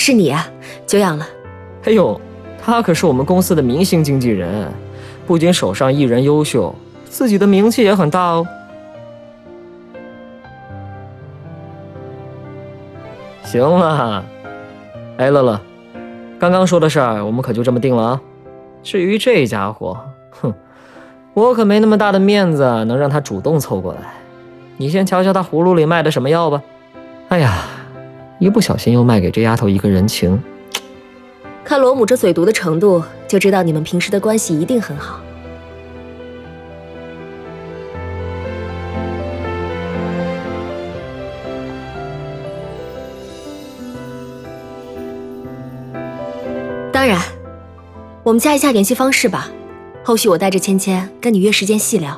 是你啊，久仰了。 哎呦，他可是我们公司的明星经纪人，不仅手上艺人优秀，自己的名气也很大哦。行了，哎，乐乐，刚刚说的事儿我们可就这么定了啊。至于这家伙，哼，我可没那么大的面子能让他主动凑过来。你先瞧瞧他葫芦里卖的什么药吧。哎呀，一不小心又卖给这丫头一个人情。 看罗母这嘴毒的程度，就知道你们平时的关系一定很好。当然，我们加一下联系方式吧，后续我带着芊芊跟你约时间细聊。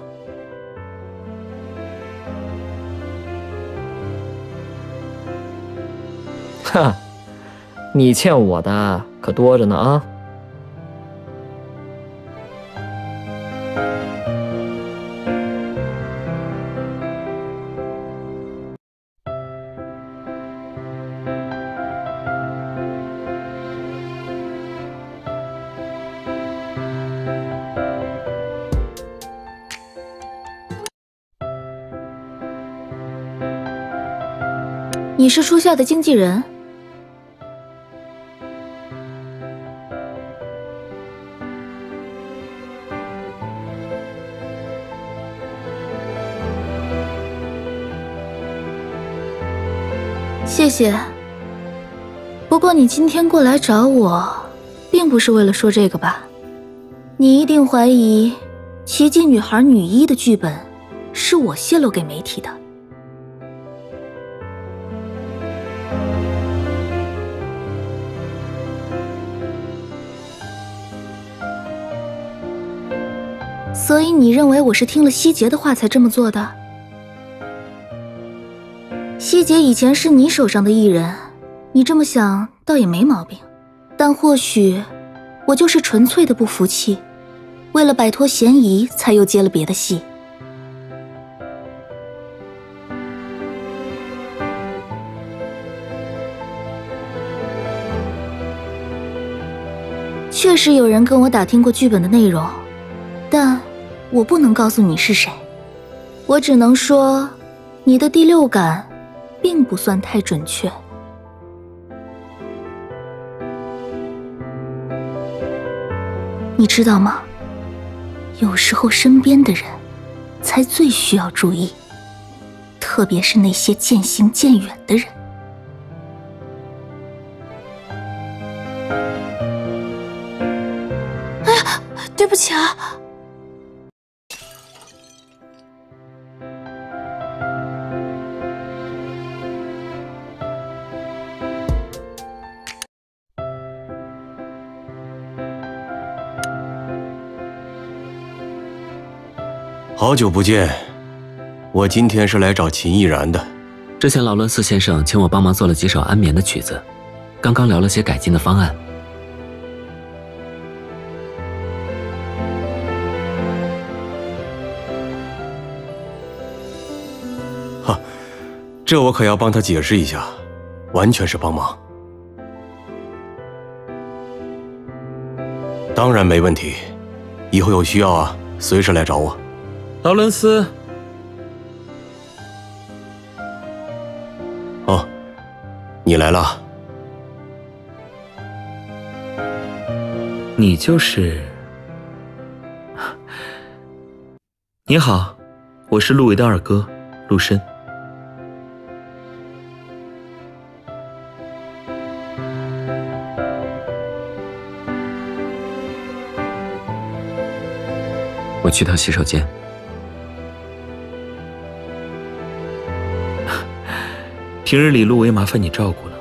哈，你欠我的可多着呢啊！ 你是初夏的经纪人？谢谢。不过你今天过来找我，并不是为了说这个吧？你一定怀疑《奇迹女孩女一》的剧本是我泄露给媒体的。所以你认为我是听了希杰的话才这么做的？希杰以前是你手上的艺人，你这么想倒也没毛病。但或许我就是纯粹的不服气，为了摆脱嫌疑才又接了别的戏。确实有人跟我打听过剧本的内容，但我不能告诉你是谁，我只能说，你的第六感并不算太准确。你知道吗？有时候身边的人才最需要注意，特别是那些渐行渐远的人。哎呀，对不起啊。 好久不见，我今天是来找秦毅然的。 之前劳伦斯先生请我帮忙做了几首安眠的曲子，刚刚聊了些改进的方案。 哈，这我可要帮他解释一下，完全是帮忙。当然没问题，以后有需要啊，随时来找我。 劳伦斯。 哦，你来了。 你就是……你好，我是陆维的二哥，陆深。我去趟洗手间。平日里陆维麻烦你照顾了，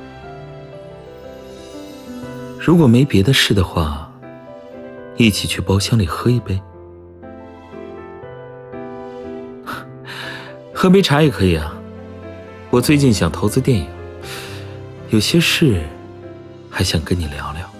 如果没别的事的话，一起去包厢里喝一杯，喝杯茶也可以啊。我最近想投资电影，有些事还想跟你聊聊。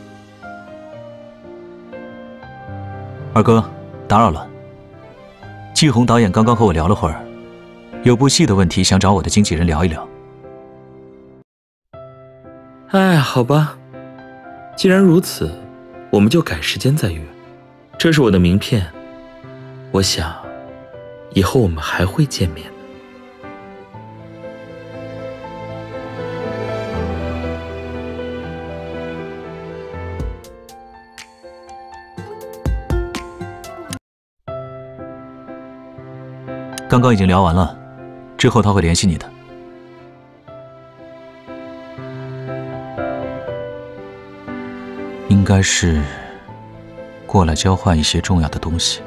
二哥，打扰了。季红导演刚刚和我聊了会儿，有部戏的问题想找我的经纪人聊一聊。 哎，好吧，既然如此，我们就改时间再约。这是我的名片，我想以后我们还会见面的。 刚刚已经聊完了，之后他会联系你的。应该是过来交换一些重要的东西。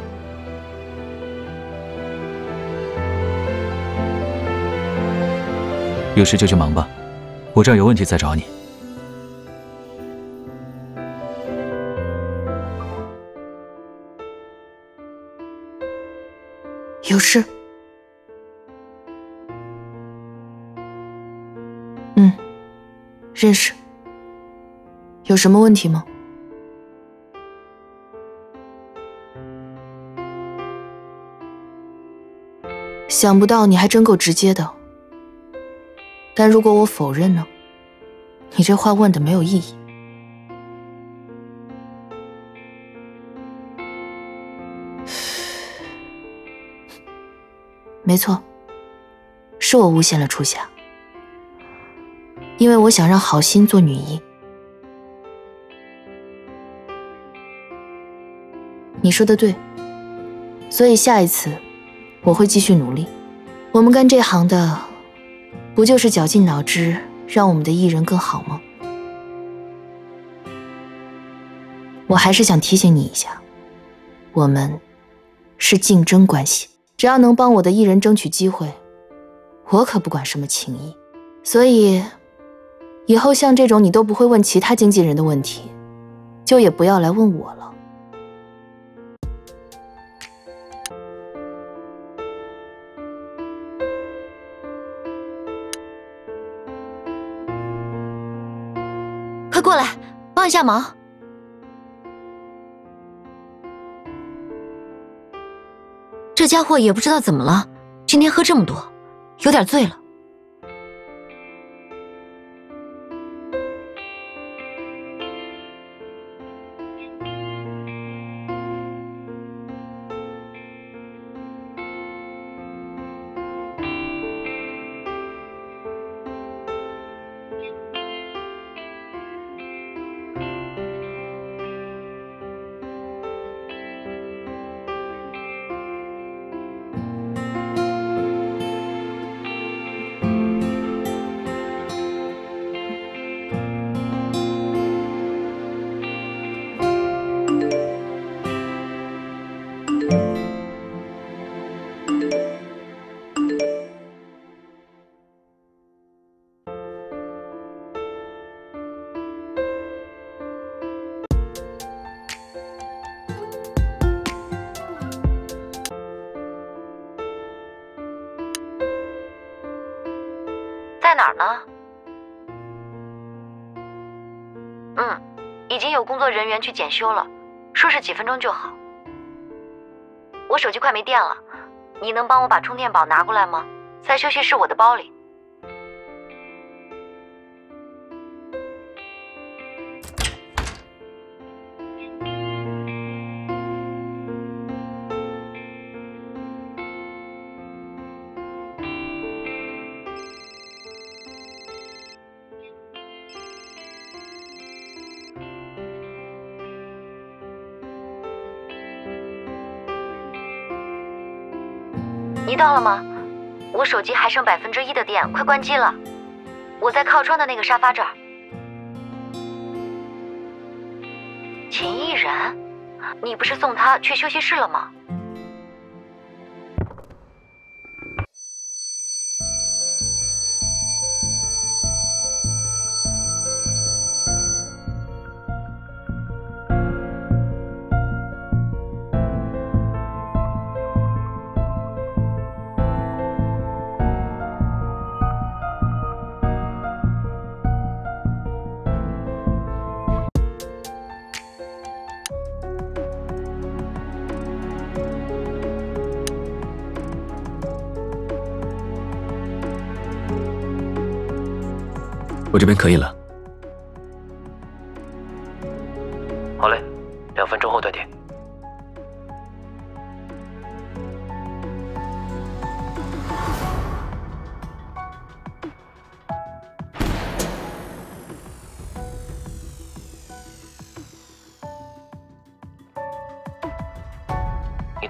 有事就去忙吧，我这儿有问题再找你。 有事？认识。有什么问题吗？想不到你还真够直接的。但如果我否认呢？你这话问的没有意义。没错，是我诬陷了初夏，因为我想让好心做女一。你说的对，所以下一次我会继续努力。我们干这行的，不就是绞尽脑汁让我们的艺人更好吗？我还是想提醒你一下，我们是竞争关系，只要能帮我的艺人争取机会，我可不管什么情谊。所以以后像这种你都不会问其他经纪人的问题，就也不要来问我了。快过来，帮一下忙。这家伙也不知道怎么了，今天喝这么多，有点醉了。在哪儿呢？已经有工作人员去检修了，说是几分钟就好。我手机快没电了，你能帮我把充电宝拿过来吗？在休息室我的包里。你到了吗？我手机还剩1%的电，快关机了。我在靠窗的那个沙发这儿。秦艺人，你不是送他去休息室了吗？ 我这边可以了。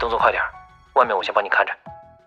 动作快点，外面我先帮你看着。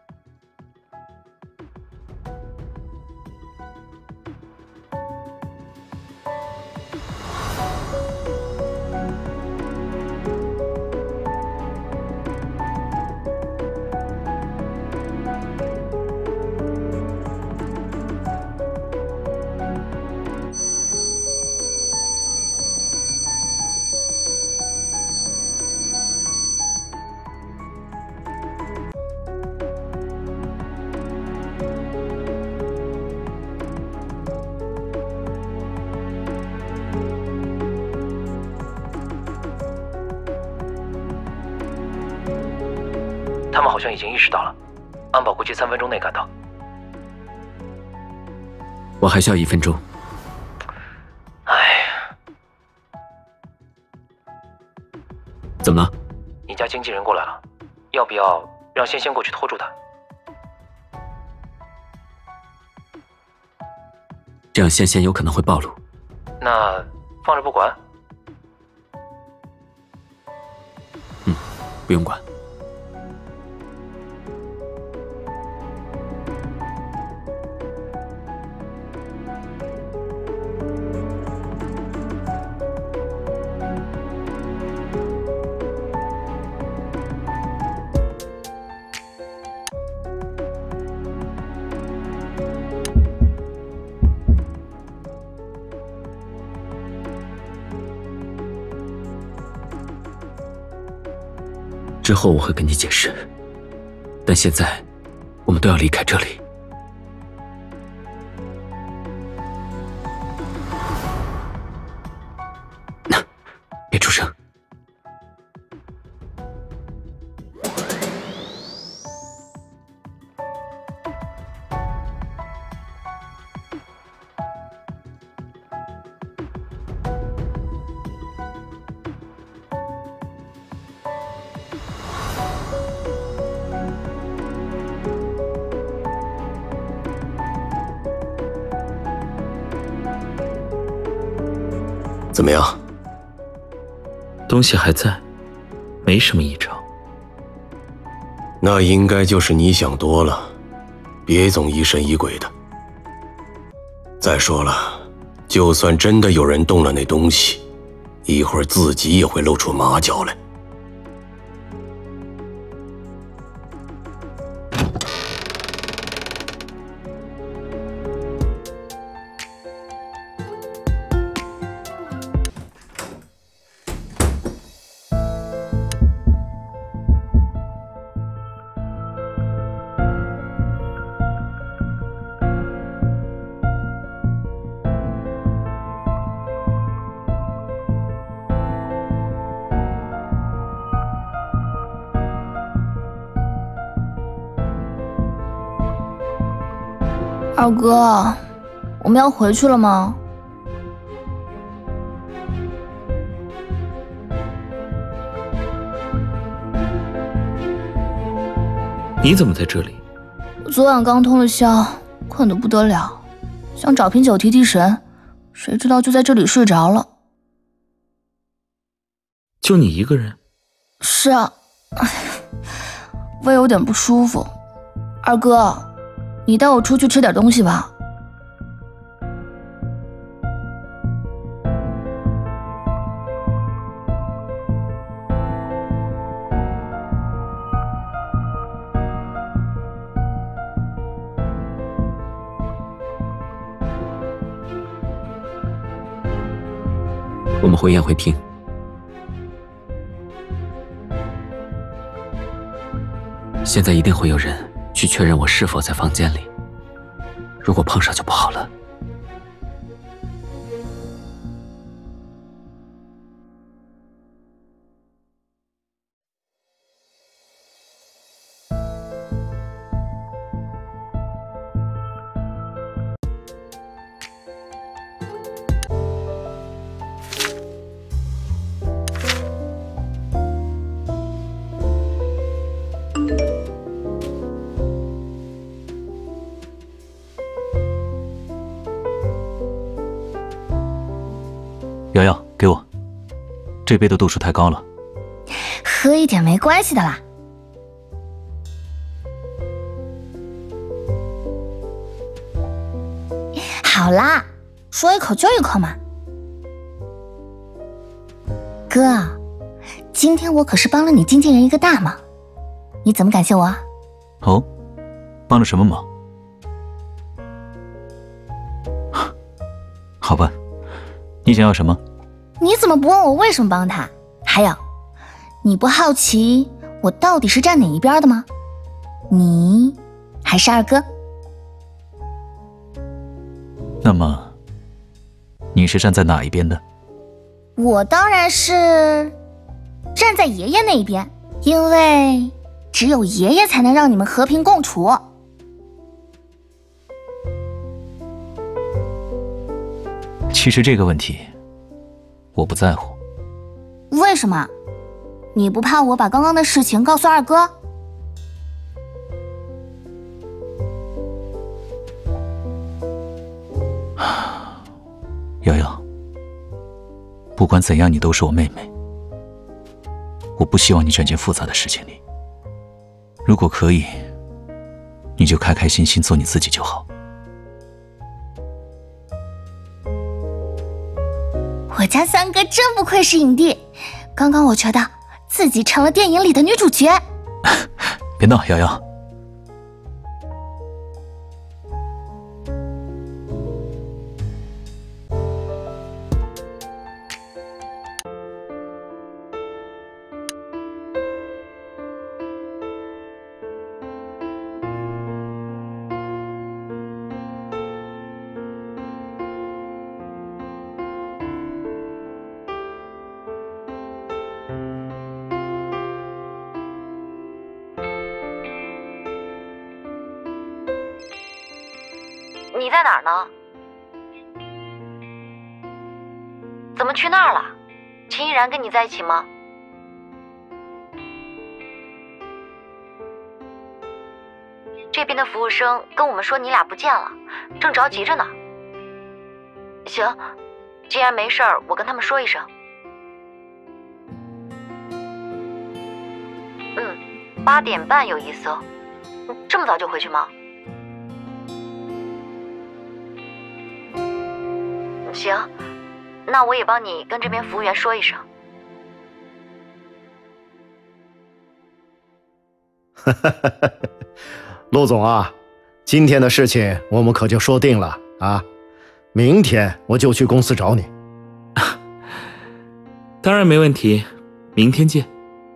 他们好像已经意识到了，安保估计3分钟内赶到。 我还需要1分钟。 哎呀， 怎么了？ 你家经纪人过来了，要不要让仙仙过去拖住他？ 这样仙仙有可能会暴露。 那放着不管？ 不用管。之后我会跟你解释，但现在我们都要离开这里。别出声。 怎么样？ 东西还在，没什么异常。 那应该就是你想多了，别总疑神疑鬼的。再说了，就算真的有人动了那东西，一会儿自己也会露出马脚来。 二哥，我们要回去了吗？ 你怎么在这里？ 我昨晚刚通了宵，困得不得了，想找瓶酒提提神，谁知道就在这里睡着了。 就你一个人？ 是啊，胃有点不舒服。二哥，你带我出去吃点东西吧。 我们回宴会厅。现在一定会有人去确认我是否在房间里，如果碰上就不好了。 瑶瑶，给我，这杯的度数太高了。 喝一点没关系的啦。 好啦，说一口就一口嘛。哥，今天我可是帮了你经纪人一个大忙，你怎么感谢我啊？ 哦，帮了什么忙？好吧，你想要什么？ 你怎么不问我为什么帮他？还有，你不好奇我到底是站哪一边的吗？你还是二哥？ 那么，你是站在哪一边的？ 我当然是站在爷爷那一边，因为只有爷爷才能让你们和平共处。 其实这个问题，我不在乎。 为什么？你不怕我把刚刚的事情告诉二哥？ 瑶瑶，不管怎样，你都是我妹妹。我不希望你卷进复杂的事情里。如果可以，你就开开心心做你自己就好。 我家三哥真不愧是影帝，刚刚我觉得自己成了电影里的女主角。 别闹，瑶瑶。 你在哪儿呢？怎么去那儿了？秦依然跟你在一起吗？这边的服务生跟我们说你俩不见了，正着急着呢。行，既然没事儿，我跟他们说一声。8点半有意思哦。这么早就回去吗？行，那我也帮你跟这边服务员说一声。 陆总啊，今天的事情我们可就说定了啊，明天我就去公司找你。 当然没问题，明天见。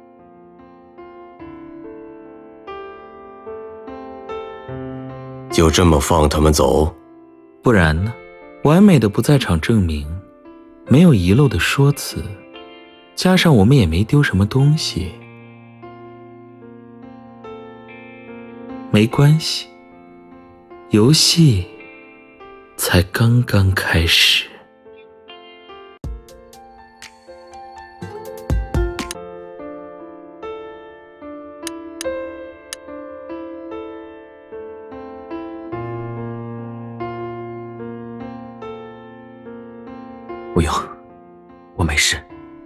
就这么放他们走？ 不然呢？完美的不在场证明，没有遗漏的说辞，加上我们也没丢什么东西，没关系，游戏才刚刚开始。 不用，我没事。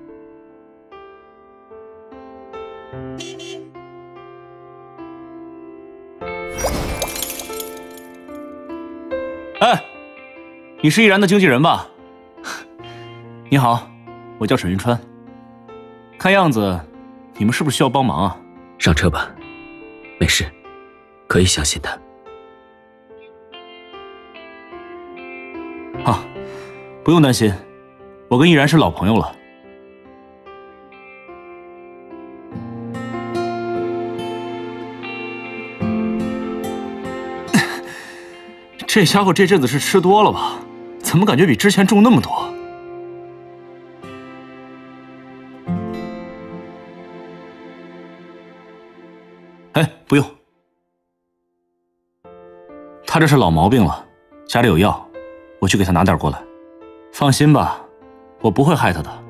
哎，你是依然的经纪人吧？你好，我叫沈云川。看样子，你们是不是需要帮忙啊？ 上车吧，没事，可以相信他。 啊，不用担心。我跟依然是老朋友了。这家伙这阵子是吃多了吧？怎么感觉比之前重那么多？哎，不用，他这是老毛病了，家里有药，我去给他拿点过来。放心吧。我不会害他的。